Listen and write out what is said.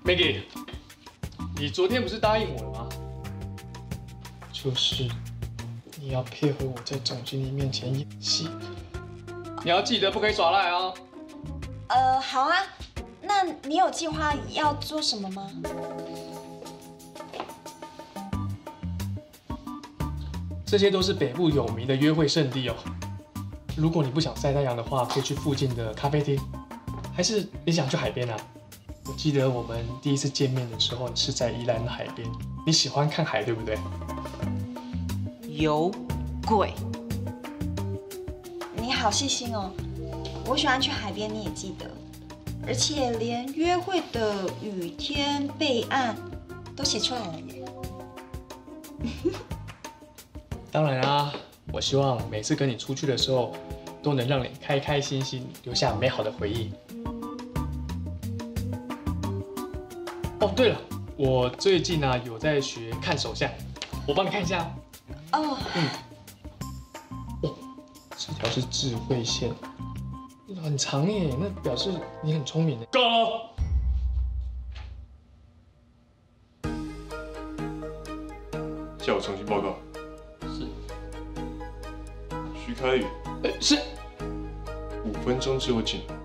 Maggie， 你昨天不是答应我了吗？就是你要配合我在总经理面前演戏，你要记得不可以耍赖啊。 好啊。那你有计划要做什么吗？ 这些都是北部有名的约会圣地哦。如果你不想晒太阳的话，可以去附近的咖啡厅，还是你想去海边啊？我记得我们第一次见面的时候，你是在宜兰的海边。你喜欢看海，对不对？ 有鬼！你好细心哦，我喜欢去海边，你也记得，而且连约会的雨天备案都写出来了耶。 当然啊，我希望每次跟你出去的时候，都能让你开开心心，留下美好的回忆。哦，对了，我最近呢有在学看手相，我帮你看一下。 哦， 哦，这条是智慧线，很长耶，那表示你很聪明耶。够了。 下午重新报告。 是。 徐凯宇。 是。 5分钟之后进来。